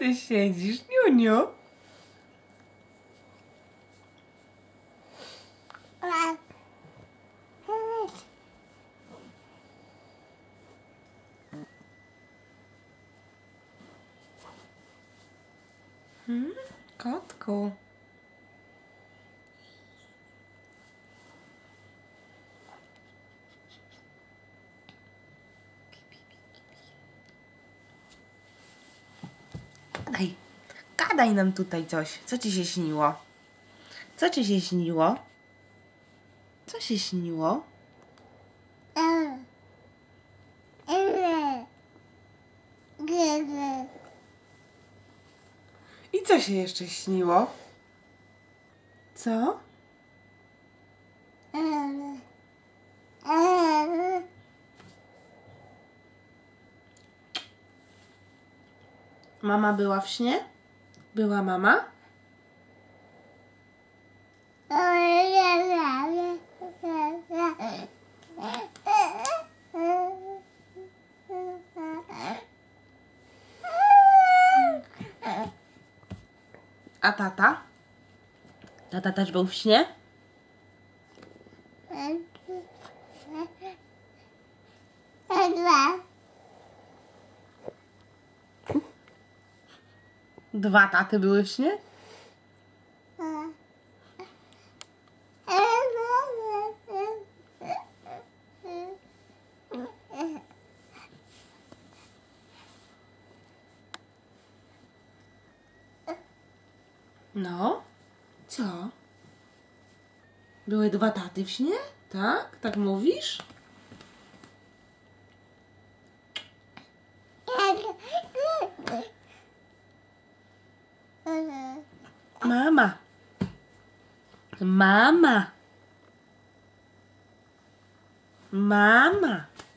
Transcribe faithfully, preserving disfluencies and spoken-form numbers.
ty siedzisz, Niuniu? Hmm? Kotku. Gadaj, gadaj nam tutaj coś. Co ci się śniło? Co ci się śniło? Co się śniło? I co się jeszcze śniło? Co? Mama była w śnie? Była mama? A tata? Tata też był w śnie? Dwa taty były w śnie? No, co? Były dwa taty w śnie? Tak? Tak mówisz? Mama. Mama. Mama.